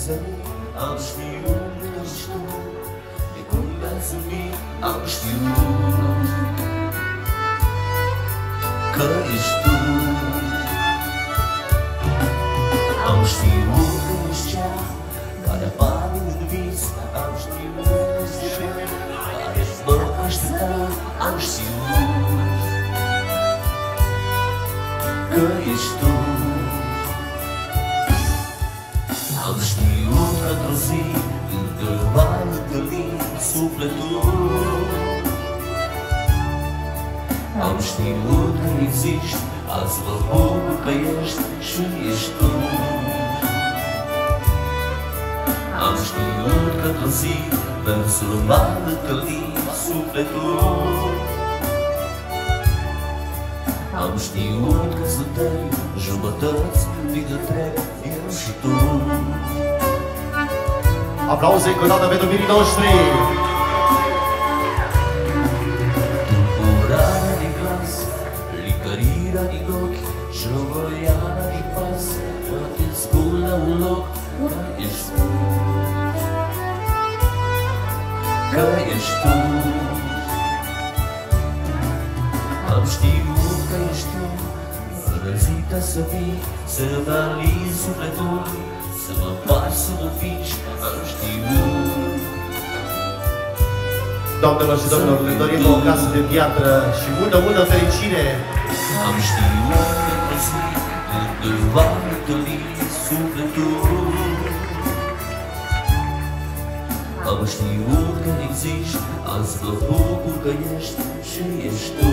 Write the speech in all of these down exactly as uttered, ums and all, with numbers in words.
zei, am știut că ești tu. De când mi-am zâmbit, am știut că ești tu. Am știut că ești cea care apare în vis, am știut că ești cea care mă aștepta, am știut că ești tu. Am știut că într-o zi când îl mai întâlni sufletul, am știut că existi, azi mă bucur că ești și ești tu. Am știut că într-o zi mersul m-a întâlnit sufletul, am știut că suntem jumătăți din întreg, eu și tu. Aplauze încă o dată pentru mirii noștri! Tulburarea din glas, licărirea din ochi, șovăiala din pas, toate scund la un loc, că ești tu, că ești tu. Am știut că ești tu, răzită să vii, să-mi alinzi sufletul, să mă faci să mă fici, am știut. Doamnelor și domnilor, ne dorim o casă de piatră și multă, multă fericire! Am știut că într-o zi când îl va întâlni sufletul, am știut că existi, azi mă bucur că ești și ești tu.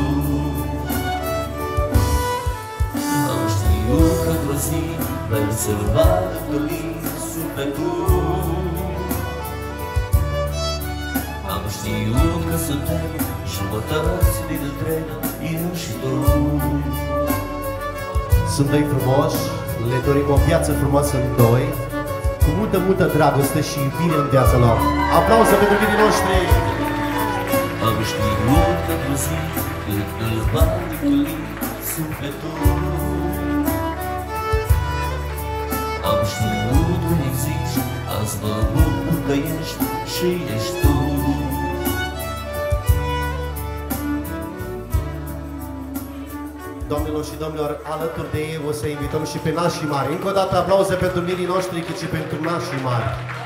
Am știut că într-o zi mersul va întâlni sufletul, am știut că suntem jumătăți din întreg, eu și tu. Sunt doi frumoși, le dorim o viață frumoasă în doi, cu multă, multă dragoste și iubire în viața lor. Aplauze pentru mirii noștri! Am știut că într-o zi când îl va întâlni sufletul, am știut că existi, azi mă bucur că ești și ești tu. Doamnelor și domnilor, alături de ei o să invităm și pe nașii mari. Încă o dată aplauze pentru mirii noștri, cât și pentru nașii mari.